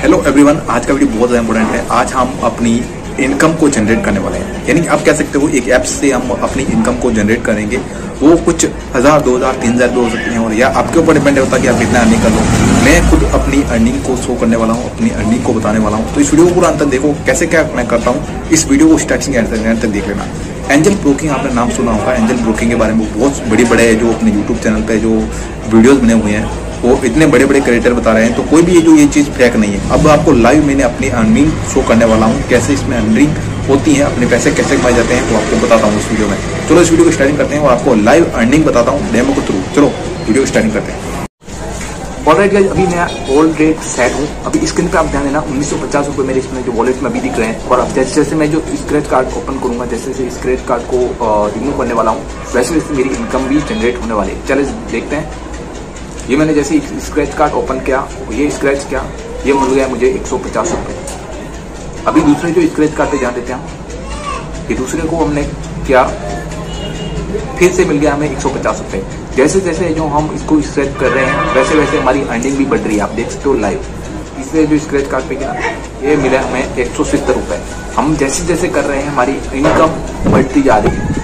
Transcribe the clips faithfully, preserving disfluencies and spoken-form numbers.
Hello everyone, आज का video बहुत ज़्यादा इंपॉर्टेंट है। आज हम अपनी इनकम को जनरेट करने वाले हैं, यानी आप कह सकते हो एक ऐप से हम अपनी इनकम को जनरेट करेंगे। वो कुछ हज़ार दो हज़ार तीन हज़ार भी हो सकते हैं, और या आपके ऊपर डिपेंड होता है कि आप कितना अर्निंग कर लो। मैं खुद अपनी अर्निंग को शो करने वाला हूँ, अपनी अर्निंग को बताने वाला हूँ। तो इस वीडियो को पूरा अंत तक देखो, कैसे क्या मैं करता हूँ। इस वीडियो को स्टार्टिंग एंड तक, तक देख लेना। एंजल ब्रोकिंग आपने नाम सुना होगा। एंजल ब्रोकिंग के बारे में बहुत बड़े बड़े जो अपने यूट्यूब चैनल पे जो वीडियोस बने हुए हैं, वो इतने बड़े बड़े क्रिएटर बता रहे हैं। तो कोई भी ये जो ये चीज़ फेक नहीं है। अब आपको लाइव मैंने अपनी अर्निंग शो करने वाला हूँ, कैसे इसमें अर्निंग होती है, अपने पैसे कैसे कमाए जाते हैं, वो आपको बताता हूँ इस वीडियो में। चलो इस वीडियो को स्टार्टिंग करते हैं और आपको लाइव अर्निंग बताता हूँ डेमो के थ्रू। चलो वीडियो को स्टार्टिंग करते हैं। ऑलराइट गाइस, अभी मैं ऑलरेडी सेट हूँ। अभी स्क्रीन पे आप ध्यान देना, उन्नीस सौ पचास रुपये मेरे इसमें जो वॉलेट में अभी दिख रहे हैं। और अब जैसे जैसे मैं जो स्क्रैच कार्ड ओपन करूंगा, जैसे जैसे स्क्रैच कार्ड को रिमूव करने वाला हूँ, वैसे वैसे मेरी इनकम भी जनरेट होने वाली है। चलिए देखते हैं। ये मैंने जैसे स्क्रैच कार्ड ओपन किया, ये स्क्रैच किया, ये मिल गया मुझे एक सौ पचास रुपये। अभी दूसरे जो स्क्रैच कार्ड पे ध्यान देते हैं, ये दूसरे को हमने किया, फिर से मिल गया हमें एक सौ पचास रुपये। जैसे जैसे जो हम इसको स्क्रैच कर रहे हैं, वैसे वैसे हमारी अर्निंग भी बढ़ रही है। आप देख सकते हो लाइव। इससे जो स्क्रैच कार्ड पे किया, ये मिला हमें एक सौ सत्तर रुपये। हम जैसे जैसे कर रहे हैं, हमारी इनकम बढ़ती जा रही है।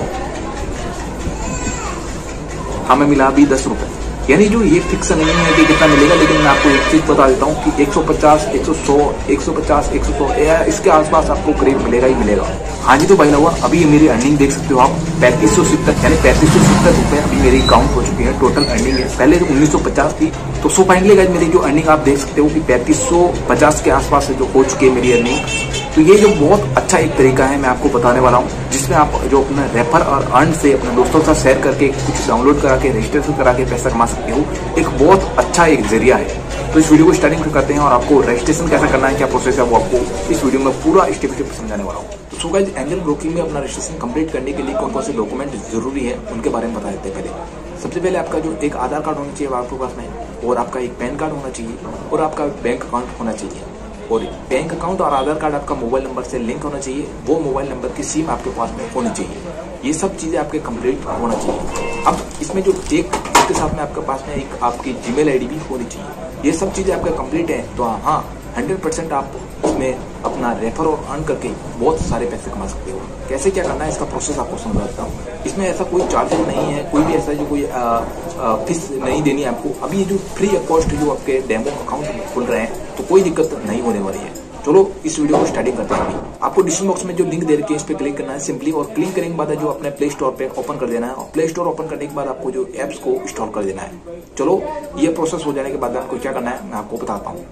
हमें मिला अभी दस रुपये, यानी जो ये फिक्स नहीं है कि कितना मिलेगा, लेकिन मैं आपको एक चीज बता देता हूँ कि एक सौ पचास, एक सौ सौ, एक सौ पचास, एक सौ सौ या इसके आसपास आपको करीब मिलेगा ही मिलेगा। हाँ जी, तो भाई हुआ अभी मेरी अर्निंग देख सकते हो आप, पैंतीस सौ सत्तर, यानी पैंतीस सौ सत्तर रुपये अभी मेरी अकाउंट हो चुकी है। टोटल अर्निंग है, पहले जो उन्नीस सौ पचास थी, तो सो फाइनली गाइस मेरी जो अर्निंग आप देख सकते हो कि पैंतीस सौ पचास के आसपास जो हो चुकी है मेरी अर्निंग। तो ये जो बहुत अच्छा एक तरीका है, मैं आपको बताने वाला हूँ, जिसमें आप जो अपना रेफर और अर्न से अपने दोस्तों के साथ शेयर करके कुछ डाउनलोड करा के रजिस्ट्रेशन करा के पैसा कमा सकते हो। एक बहुत अच्छा एक जरिया है। तो इस वीडियो को स्टार्टिंग करते हैं और आपको रजिस्ट्रेशन कैसा करना है, क्या प्रोसेस है, वो आपको इस वीडियो में पूरा स्टेप स्टेप समझाने वाला हूँ। तो सो गाइस, एंजल ब्रोकिंग में अपना रजिस्ट्रेशन कंप्लीट करने के लिए कौन कौन से डॉक्यूमेंट जरूरी है, उनके बारे में बता देते हैं। पहले सबसे पहले आपका जो एक आधार कार्ड होना चाहिए आपके पास में, और आपका एक पैन कार्ड होना चाहिए, और आपका बैंक अकाउंट होना चाहिए। और बैंक अकाउंट और आधार कार्ड आपका मोबाइल नंबर से लिंक होना चाहिए। वो मोबाइल नंबर की सिम आपके पास में होनी चाहिए। ये सब चीज़ें आपके कंप्लीट होना चाहिए। अब इसमें जो एक इसके साथ में आपके पास में एक आपकी जीमेल आईडी भी होनी चाहिए। ये सब चीज़ें आपका कंप्लीट है, तो हाँ हंड्रेड परसेंट आप इसमें अपना रेफर और अर्न करके बहुत सारे पैसे कमा सकते हो। कैसे क्या करना है, इसका प्रोसेस आपको समझाता हूँ। इसमें ऐसा कोई चार्जेस नहीं है, कोई भी ऐसा जो कोई फीस नहीं देनी है आपको। अभी ये जो फ्री ऑफ कॉस्ट जो आपके डेमो अकाउंट खुल रहे हैं, तो कोई दिक्कत नहीं होने वाली है। चलो इस वीडियो को स्टार्टिंग करते हैं। आपको डिस्क्रिप्शन बॉक्स में जो लिंक दे रखी है, इस पर क्लिक करना है सिंपली, और क्लिक करने के बाद जो अपने प्ले स्टोर पे ओपन कर देना है। और प्ले स्टोर ओपन करने के बाद आपको जो एप्स को इंस्टॉल कर देना है। चलो ये प्रोसेस हो जाने के बाद आपको क्या करना है, मैं आपको बताता हूँ।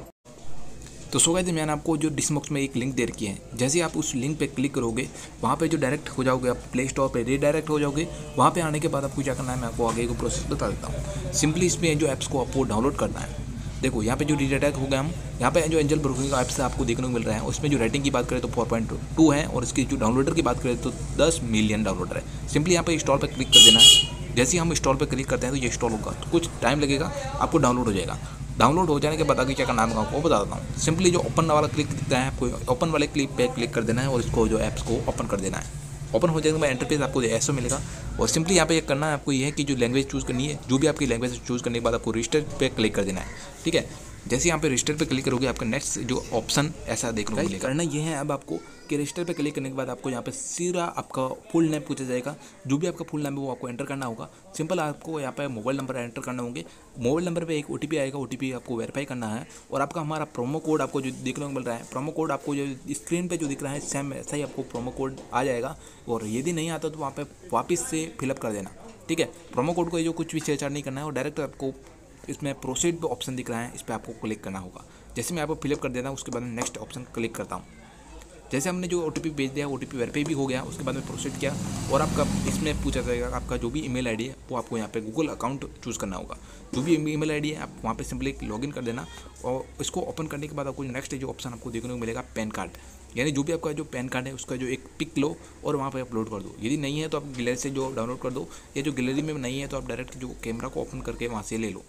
तो सो गाइस, मैंने आपको जो डिस्क्रिप्शन बॉक्स में एक लिंक दे रखी है, जैसे ही आप उस लिंक पे क्लिक करोगे, वहाँ पे जो डायरेक्ट हो जाओगे, आप प्ले स्टोर पे रीडायरेक्ट हो जाओगे। वहाँ पे आने के बाद आपको क्या करना है, मैं आपको आगे का प्रोसेस बता देता हूँ। सिंपली इसमें जो ऐप्स को आपको डाउनलोड करना है। देखो यहाँ पे जो रीडायरेक्ट हो गए हम, यहाँ पे जो एंजल ब्रोकिंग का ऐप्स आपको देखने को मिल रहा है, उसमें जो रेटिंग की बात करें तो फोर पॉइंट टू है, और इसकी जो डाउनलोडर की बात करें तो दस मिलियन डाउनलोडर है। सिंपली यहाँ पे इंस्टॉल पे क्लिक कर देना है। जैसे ही हम इंस्टॉल पे क्लिक करते हैं तो ये इंस्टॉल होगा, तो कुछ टाइम लगेगा, आपको डाउनलोड हो जाएगा। डाउनलोड हो जाने के बाद आगे क्या करना है आपको बता देता हूँ। सिंपली जो ओपन वाला क्लिक दिखता है आपको, ओपन वाले क्लिक पे क्लिक कर देना है, और इसको जो ऐप्स को ओपन कर देना है। ओपन हो जाने के बाद इंटरफेस आपको ऐसा मिलेगा। और सिंपली यहाँ पे ये करना है आपको, ये है कि जो लैंग्वेज चूज़ करनी है, जो भी आपकी लैंग्वेज चूज़ करने के बाद आपको रजिस्टर पे क्लिक कर देना है। ठीक है, जैसे यहाँ पे रजिस्टर पे क्लिक करोगे, आपका नेक्स्ट जो ऑप्शन ऐसा देखने को मिलेगा। करना ये है अब आपको कि रजिस्टर पे क्लिक करने के बाद आपको यहाँ पे सीधा आपका फुल नेम पूछा जाएगा। जो भी आपका फुल नेम है वो आपको एंटर करना होगा। सिंपल आपको यहाँ पे मोबाइल नंबर एंटर करना होंगे। मोबाइल नंबर पे एक ओटीपी आएगा, ओटीपी आपको वेरीफाई करना है। और आपका हमारा प्रोमो कोड आपको जो देखने को मिल रहा है, प्रोमो कोड आपको जो स्क्रीन पे जो दिख रहा है, सेम ऐसा ही आपको प्रोमो कोड आ जाएगा। और यदि नहीं आता तो वहाँ पे वापस से फिलअप कर देना। ठीक है, प्रोमो कोड को जो कुछ भी छेड़छाड़ नहीं करना है, और डायरेक्ट आपको इसमें प्रोसीड ऑप्शन दिख रहा है, इस पर आपको क्लिक करना होगा। जैसे मैं आपको फिलअप कर देता हूँ, उसके बाद में नेक्स्ट ऑप्शन क्लिक करता हूँ। जैसे हमने जो ओटीपी भेज दिया, ओटीपी वेरीफाई भी हो गया, उसके बाद में प्रोसीड किया, और आपका इसमें पूछा जाएगा आपका जो भी ईमेल आईडी है, वो आपको यहाँ पे गूगल अकाउंट चूज़ करना होगा। जो भी ईमेल आईडी है आप वहाँ पे सिंपली लॉगिन कर देना। और इसको ओपन करने के बाद आपको नेक्स्ट जो ऑप्शन आपको देखने को मिलेगा, पैन कार्ड। यानी जो भी आपका जो पैन कार्ड है उसका जो एक पिक लो और वहाँ पे अपलोड कर दो। यदि नहीं है तो आप गैलरी से जो डाउनलोड कर दो, या जो गैलरी में नहीं है तो आप डायरेक्ट जो कैमरा को ओपन करके वहाँ से ले लो।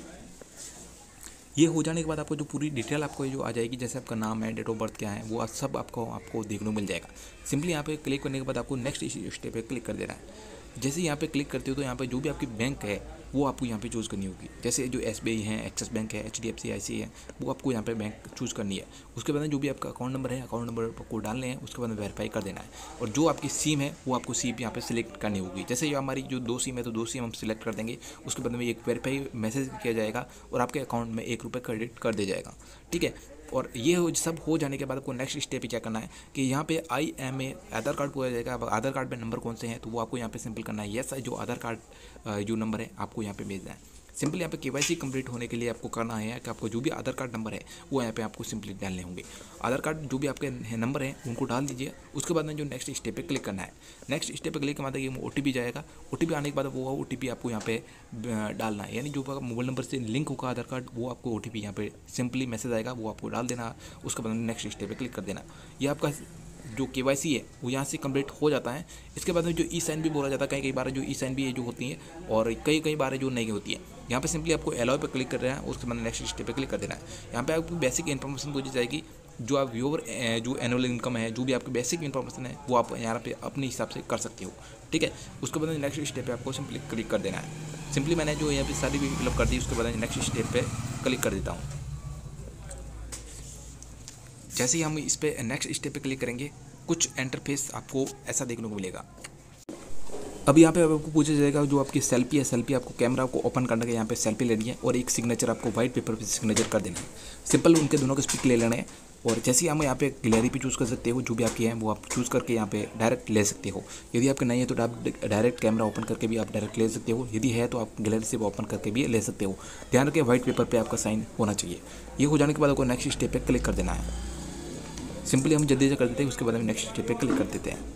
ये हो जाने के बाद आपको जो पूरी डिटेल आपको जो आ जाएगी, जैसे आपका नाम है, डेट ऑफ बर्थ क्या है, वो सब आपको आपको देखने को मिल जाएगा। सिंपली यहाँ पे क्लिक करने के बाद आपको नेक्स्ट स्टेप पे क्लिक कर देना है। जैसे यहाँ पे क्लिक करते हो तो यहाँ पे जो भी आपकी बैंक है वो आपको यहाँ पे चूज़ करनी होगी। जैसे जो एस बी आई है, एक्सिस बैंक है, H D F C, I C I है, वो आपको यहाँ पे बैंक चूज़ करनी है। उसके बाद में जो भी आपका अकाउंट नंबर है, अकाउंट नंबर को डालने हैं, उसके बाद में वेरीफाई कर देना है। और जो आपकी सिम है वो आपको सिम यहाँ पे सिलेक्ट करनी होगी। जैसे ये हमारी जो दो सिम है तो दो सिम हम सिलेक्ट कर देंगे। उसके बाद में एक वेरीफाई मैसेज किया जाएगा और आपके अकाउंट में एक रुपये क्रेडिट कर दिया जाएगा, ठीक है। और ये हो सब हो जाने के बाद आपको नेक्स्ट स्टेप क्या करना है कि यहाँ पे I M A Aadhaar card पूछा जाएगा। अब आधार कार्ड में नंबर कौन से हैं तो वो आपको यहाँ पे सिंपल करना है यस, जो आधार कार्ड जो नंबर है आपको यहाँ पे भेजना है। सिंपली यहाँ पे केवाईसी कंप्लीट होने के लिए आपको करना है कि आपको जो भी आधार कार्ड नंबर है वो यहाँ पे आपको सिंपली डालने होंगे। आधार कार्ड जो भी आपके नंबर हैं उनको डाल दीजिए। उसके बाद में जो नेक्स्ट स्टेप पे क्लिक करना है, नेक्स्ट स्टेप पे क्लिक करने के बाद ओ टी पी जाएगा। ओ टी पी आने के बाद वो ओ टी पी आपको यहाँ पे डालना है, यानी जो मोबाइल नंबर से लिंक होगा आधार कार्ड वो आपको ओ टी पी यहाँ पे सिंपली मैसेज आएगा, वो आपको डाल देना। उसके बाद में नेक्स्ट स्टेप पे क्लिक कर देना। ये आपका जो केवाईसी है वो यहाँ से कंप्लीट हो जाता है। इसके बाद में जो ई साइन भी बोला जाता है, कई कई बार जो ई साइन भी है जो होती है और कई कई बार जो नहीं होती है। यहाँ पे सिंपली आपको अलाउ पे क्लिक कर देना है। उसके बाद नेक्स्ट स्टेप पे क्लिक कर देना है। यहाँ पे आपको बेसिक इन्फॉर्मेशन पूछी जाएगी, जो आप व्यूअर जो एनुअल इनकम है, जो भी आपकी बेसिक इन्फॉर्मेशन है वो आप यहाँ पे अपने हिसाब से कर सकते हो, ठीक है। उसके बाद नेक्स्ट स्टेप पे आपको सिंपली क्लिक कर देना है। सिंपली मैंने जो यहाँ पे सारी भी फिलअप कर दी, उसके बाद नेक्स्ट स्टेप पे क्लिक कर देता हूँ। जैसे ही हम इस पे नेक्स्ट स्टेप पे क्लिक करेंगे कुछ इंटरफेस आपको ऐसा देखने को मिलेगा। अब यहाँ पे आपको पूछा जाएगा जो आपकी सेल्फी है, सेल्फी आपको कैमरा को ओपन करने के यहाँ पे सेल्फी लेनी है और एक सिग्नेचर आपको व्हाइट पेपर पे सिग्नेचर कर देना है। सिंपल उनके दोनों के पिक ले लेने हैं और जैसे ही हम यहाँ पे गैलरी पे चूज़ कर सकते हो, जो भी आपकी है वो आप चूज़ करके यहाँ पे डायरेक्ट ले सकते हो। यदि आपके नहीं है तो आप डायरेक्ट कैमरा ओपन करके भी आप डायरेक्ट ले सकते हो, यदि है तो आप गैलरी से ओपन करके भी ले सकते हो। ध्यान रखें व्हाइट पेपर पर आपका साइन होना चाहिए। ये हो जाने के बाद आपको नेक्स्ट स्टेप पर क्लिक कर देना है। सिंपली हम जल्दी से कर देते हैं, उसके बाद हम नेक्स्ट स्टेप पे क्लिक कर देते हैं।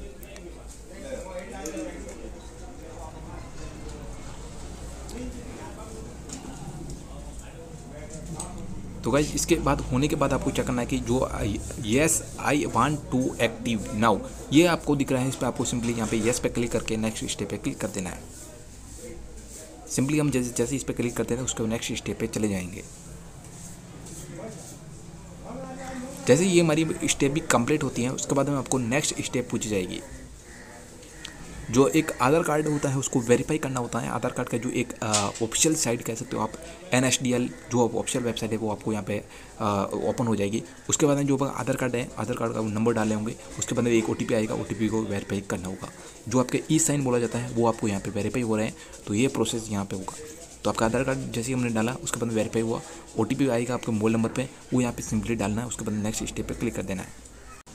तो गाइस इसके बाद होने के बाद आपको क्या करना है कि जो yes I want to active now ये आपको दिख रहा है, इस पर आपको सिंपली यहाँ पे येस पे क्लिक करके नेक्स्ट स्टेप पे क्लिक कर देना है। सिंपली हम जैसे जैसे इस पर क्लिक करते हैं उसके नेक्स्ट स्टेप पे चले जाएंगे। जैसे ये हमारी स्टेप भी कंप्लीट होती है उसके बाद में आपको नेक्स्ट स्टेप पूछी जाएगी। जो एक आधार कार्ड होता है उसको वेरीफाई करना होता है। आधार कार्ड का जो एक ऑफिशियल साइट कह सकते हो आप, एन एस डी एल जो ऑफिशियल वेबसाइट है वो आपको यहाँ पे ओपन हो जाएगी। उसके बाद में जो आधार कार्ड है, आधार कार्ड का नंबर डाले होंगे, उसके बाद में एक ओ टी पी आएगा, ओ टी पी को वेरीफाई करना होगा। जो आपके ई साइन बोला जाता है वो आपको यहाँ पे वेरीफाई हो रहे हैं, तो ये प्रोसेस यहाँ पे होगा। तो आपका आधार कार्ड जैसे ही हमने डाला उसके बाद वेरीफाई हुआ, ओ टी पी आएगा आपके मोबाइल नंबर पे, वो यहाँ पे सिंपली डालना है। उसके बाद नेक्स्ट स्टेप पे क्लिक कर देना है।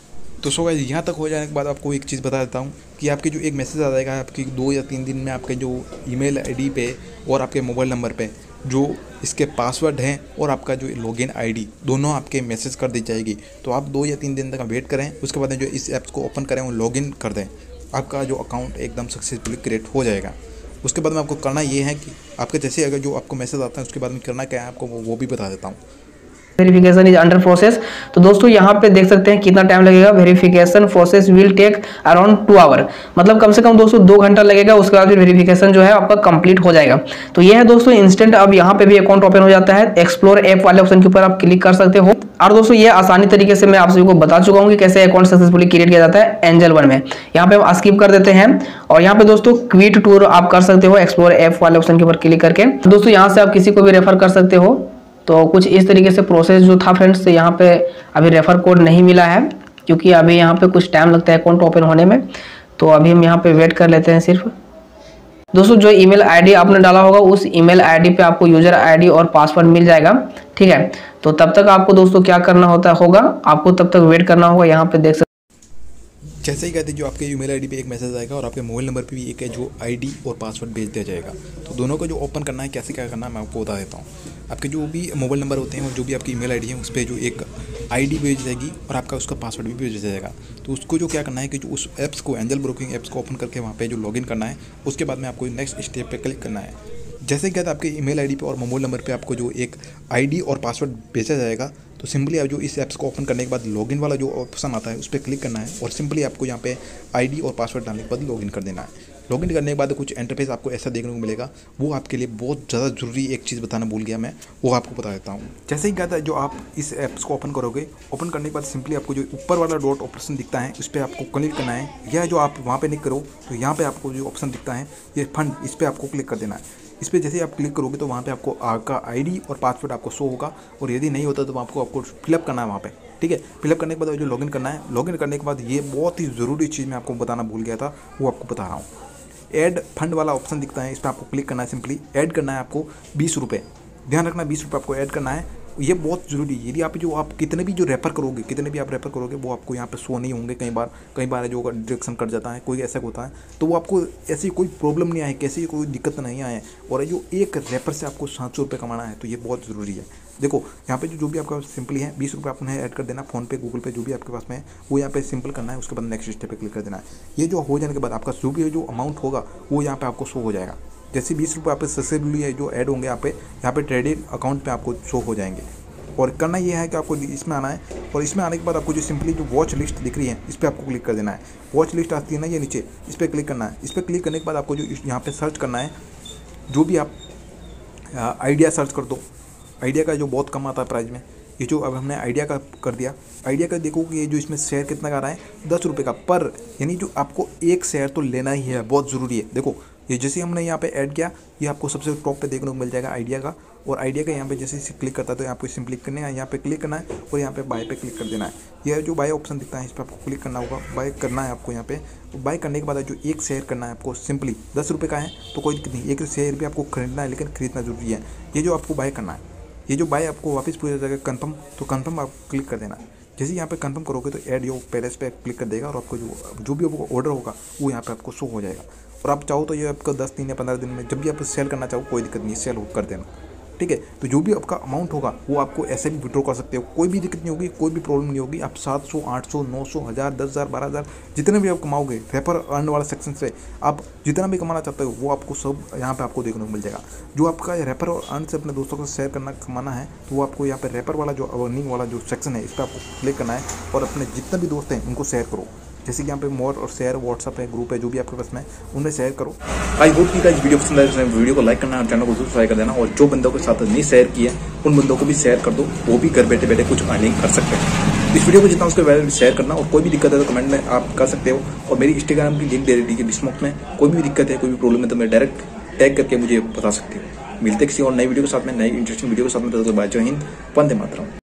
तो सो गाइस यहाँ तक हो जाने के बाद आपको एक चीज़ बता देता हूँ कि आपके जो एक मैसेज आ जाएगा आपकी दो या तीन दिन में आपके जो ईमेल आईडी पे और आपके मोबाइल नंबर पे जो इसके पासवर्ड हैं और आपका जो लॉगिन आईडी दोनों आपके मैसेज कर दी जाएगी। तो आप दो या तीन दिन तक वेट करें, उसके बाद जो इस ऐप्स को ओपन करें और लॉगिन कर दें, आपका जो अकाउंट एकदम सक्सेसफुली क्रिएट हो जाएगा। उसके बाद में आपको करना ये है कि आपके जैसे अगर जो आपको मैसेज आता है उसके बाद में करना क्या है आपको वो, वो भी बता देता हूँ। Verification is under process. तो दोस्तों यहाँ पे देख सकते हैं कितना टाइम लगेगा। Verification process will take around two hour, मतलब कम से कम दोस्तों दो घंटा लगेगा। उसके बाद फिर वेरिफिकेशन जो है आपका कंप्लीट हो जाएगा। तो ये है दोस्तों इंस्टेंट। अब यहाँ पे भी अकाउंट ओपन हो जाता है। एक्सप्लोर ऐप वाले ऑप्शन के ऊपर आप क्लिक कर सकते हो। और दोस्तों ये आसानी तरीके से मैं आप सभी को बता चुका हूँ कि कैसे अकाउंट सक्सेसफुली क्रिएट किया जाता है एंजल वन में। यहाँ पे हम स्किप कर देते हैं और यहाँ पे दोस्तों क्विक टूर आप कर सकते हो एक्सप्लोर ऐप वाले ऑप्शन के ऊपर क्लिक करके। दोस्तों यहाँ से आप किसी को भी रेफर कर सकते हो। तो कुछ इस तरीके से प्रोसेस जो था फ्रेंड्स, यहाँ पे अभी रेफर कोड नहीं मिला है क्योंकि अभी यहाँ पे कुछ टाइम लगता है अकाउंट ओपन होने में। तो अभी हम यहाँ पे वेट कर लेते हैं सिर्फ। दोस्तों जो ईमेल आईडी आपने डाला होगा उस ईमेल आईडी पे आपको यूजर आईडी और पासवर्ड मिल जाएगा, ठीक है। तो तब तक आपको दोस्तों क्या करना होता होगा, आपको तब तक वेट करना होगा। यहाँ पे देख सकते जैसे ही कहते हैं जो आपके ईमेल आईडी पे एक मैसेज आएगा और आपके मोबाइल नंबर पे भी एक है जो आईडी और पासवर्ड भेज दिया जाएगा। तो दोनों को जो ओपन करना है कैसे क्या करना है मैं आपको बता देता हूँ। आपके जो भी मोबाइल नंबर होते हैं और जो भी आपकी ईमेल आईडी है उस पर जो एक आईडी भेज जाएगी और आपका उसका पासवर्ड भी भेज जाएगा। तो उसको जो क्या करना है कि जो उस ऐप्स को एंजल ब्रोकिंग ऐप्स को ओपन करके वहाँ पर जो लॉगिन करना है, उसके बाद में आपको नेक्स्ट स्टेप पर क्लिक करना है। जैसे ही कहते हैं आपके ईमेल आईडी पे और मोबाइल नंबर पे आपको जो एक आईडी और पासवर्ड भेजा जाएगा, तो सिंपली आप जो इस ऐप्स को ओपन करने के बाद लॉगिन वाला जो ऑप्शन आता है उस पर क्लिक करना है और सिंपली आपको यहाँ पे आईडी और पासवर्ड डालने के बाद लॉगिन कर देना है। लॉगिन करने के बाद कुछ इंटरफेस आपको ऐसा देखने को मिलेगा। वो आपके लिए बहुत ज़्यादा जरूरी एक चीज़ बताना भूल गया मैं, वो आपको बता देता हूँ। जैसे ही कहता है जो आप इस ऐप्स को ओपन करोगे, ओपन करने के बाद सिंपली आपको जो ऊपर वाला डॉट ऑप्शन दिखता है उस पर आपको क्लिक करना है। या जो आप वहाँ पे क्लिक करो तो यहाँ पे आपको जो ऑप्शन दिखता है ये फंड, इस पर आपको क्लिक कर देना है। इस पर जैसे ही आप क्लिक करोगे तो वहाँ पे आपको आपका आईडी और पासवर्ड आपको शो होगा, और यदि नहीं होता तो आपको आपको फिलअप करना है वहाँ पे, ठीक है। फिलअप करने के बाद जो लॉगिन करना है, लॉगिन करने के बाद ये बहुत ही ज़रूरी चीज़ मैं आपको बताना भूल गया था, वो आपको बता रहा हूँ। ऐड फंड वाला ऑप्शन दिखता है, इस पर आपको क्लिक करना है। सिंपली ऐड करना है आपको बीस रुपये, ध्यान रखना बीस रुपये आपको ऐड करना है। ये बहुत ज़रूरी है। यदि आप जो आप कितने भी जो रेफर करोगे कितने भी आप रेफर करोगे वो आपको यहाँ पे शो नहीं होंगे। कई बार कई बार जो डिडक्शन कट जाता है, कोई ऐसा होता है, तो वो आपको ऐसी कोई प्रॉब्लम नहीं आए, कैसी कोई दिक्कत नहीं आए, और जो एक रेफर से आपको सात सौ रुपये कमाना है, तो ये बहुत ज़रूरी है। देखो यहाँ पे जो जो भी आपका सिंपली है बीस रुपये आपने ऐड कर देना, फोन पे गूगल पे जो भी आपके पास में है वो यहाँ पे सिंपल करना है। उसके बाद नेक्स्ट स्टेप पे क्लिक कर देना है। ये जो हो जाने के बाद आपका जो भी जो अमाउंट होगा वो यहाँ पे आपको शो हो जाएगा। जैसे बीस रुपये आप सक्सेसफुली है जो ऐड होंगे यहाँ पे यहाँ पे ट्रेडिंग अकाउंट पे आपको शो हो जाएंगे। और करना ये है कि आपको इसमें आना है, और इसमें आने के बाद आपको जो सिंपली जो वॉच लिस्ट दिख रही है इस पर आपको क्लिक कर देना है। वॉच लिस्ट आती है ना ये नीचे, इस पर क्लिक करना है। इस पर क्लिक करने के बाद आपको जो यहाँ पे सर्च करना है, जो भी आप आइडिया सर्च कर दो। आइडिया का जो बहुत कम आता है प्राइस में, ये जो अब हमने आइडिया का कर दिया, आइडिया का देखो कि ये जो इसमें शेयर कितना का रहा है दस रुपये का पर, यानी जो आपको एक शेयर तो लेना ही है, बहुत ज़रूरी है। देखो ये जैसे हमने यहाँ पे ऐड किया, ये आपको सबसे टॉप पे देखने को मिल जाएगा आइडिया का, और आइडिया का यहाँ पे जैसे इसे क्लिक करता है तो यहाँ पे सिंपली करने है, यहाँ पे क्लिक करना है और यहाँ पे बाय पे क्लिक कर देना है। यह जो बाय ऑप्शन दिखता है इस पर आपको क्लिक करना होगा, बाय करना है आपको यहाँ पे। बाय करने के बाद जो एक शेयर करना है आपको, सिंपली दस रुपये का है तो कोई दिक्कत नहीं, एक शेयर भी आपको खरीदना है, लेकिन खरीदना जरूरी है। ये जो आपको बाय करना है, ये जो बाय आपको वापस पूछा जाएगा कंफर्म, तो कंफर्म आप क्लिक कर देना है। जैसे यहाँ पे कंफर्म करोगे तो ऐड यो पैलेस पे क्लिक कर देगा, और आपको जो जो भी आपको ऑर्डर होगा वो यहाँ पे आपको शो हो जाएगा। और आप चाहो तो ये आपको दस दिन या पंद्रह दिन में जब भी आप सेल करना चाहो कोई दिक्कत नहीं, सेल कर देना, ठीक है। तो जो भी आपका अमाउंट होगा वो आपको ऐसे भी विड्रॉ कर सकते हो, कोई भी दिक्कत नहीं होगी, कोई भी प्रॉब्लम नहीं होगी। आप सात सौ, आठ सौ, नौ सौ, हज़ार, दस हज़ार, बारह हज़ार जितने भी आप कमाओगे रेफर अर्न वाला सेक्शन से आप जितना भी कमाना चाहते हो वो आपको सब यहाँ पे आपको देखने को मिल जाएगा। जो आपका रेफर और अर्न से अपने दोस्तों को शेयर करना कमाना है तो वो आपको यहाँ पे रेफर वाला जो अर्निंग वाला जो सेक्शन है इस पर आपको क्लिक करना है, और अपने जितने भी दोस्त हैं उनको शेयर करो। जैसे कि यहाँ पे मोर और शेयर व्हाट्सअप है, ग्रुप है, जो भी आपके पास में उनमें शेयर करो। आई होप कि गाइस वीडियो पसंद आए, वीडियो को लाइक करना और चैनल को सब्सक्राइब कर देना, और जो बंदों के साथ नहीं शेयर किए उन बंदों को भी शेयर कर दो, वो भी घर बैठे बैठे कुछ अर्निंग कर सकते हैं। इस वीडियो को जितना उसके बारे में शेयर करना, और कोई भी दिक्कत है तो कमेंट में आप कर सकते हो, और मेरी इंस्टाग्राम की लिंक दे दी है डिस्क्रिप्शन में। कोई भी दिक्कत है, कोई भी प्रॉब्लम है तो मैं डायरेक्ट टैग करके मुझे बता सकते हो। मिलते किसी और नई वीडियो के साथ में, नई इंटरेस्टिंग वीडियो के साथ में। तो जय हिंद, वंदे मातरम।